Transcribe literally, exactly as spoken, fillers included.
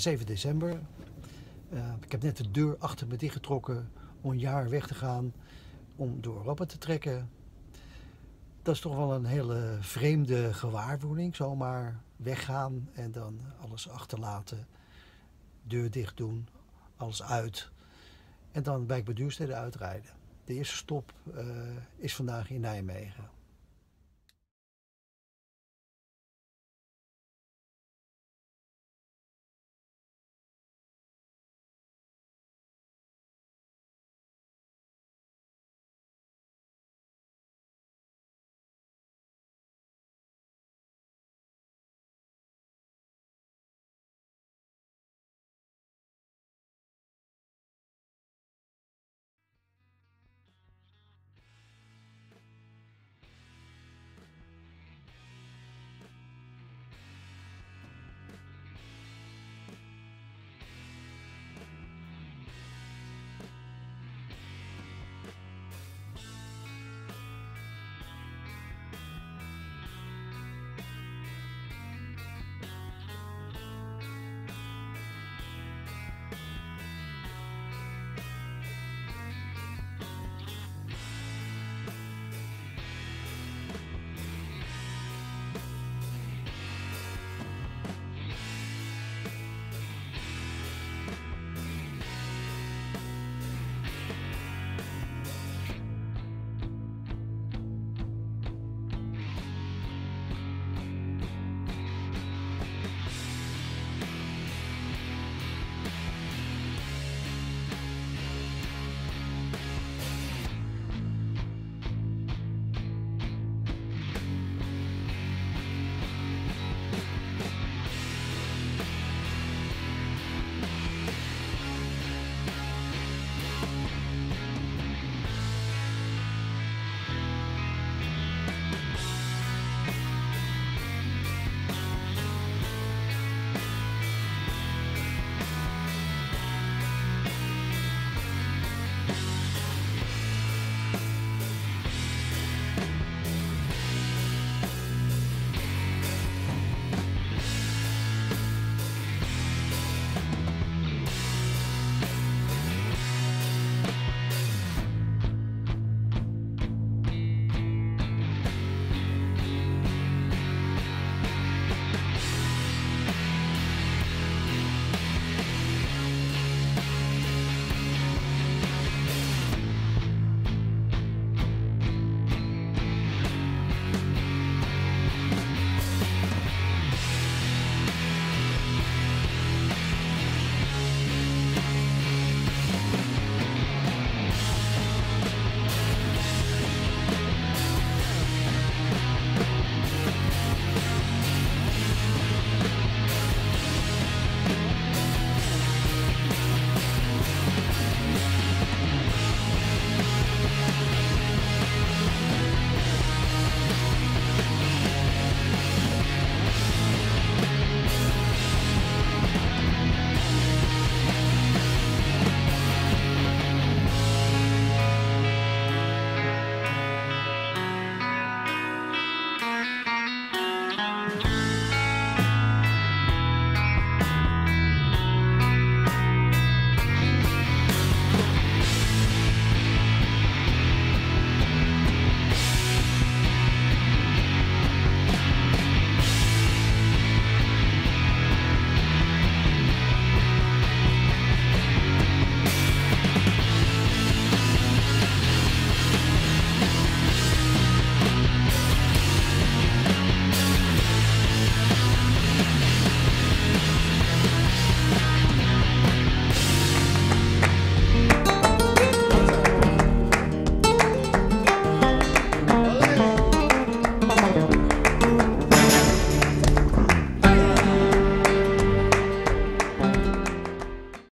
zeven december. Uh, ik heb net de deur achter me dichtgetrokken om een jaar weg te gaan, om door Europa te trekken. Dat is toch wel een hele vreemde gewaarwording, zomaar weggaan en dan alles achterlaten, deur dicht doen, alles uit en dan bij Duurstede uitrijden. De eerste stop uh, is vandaag in Nijmegen.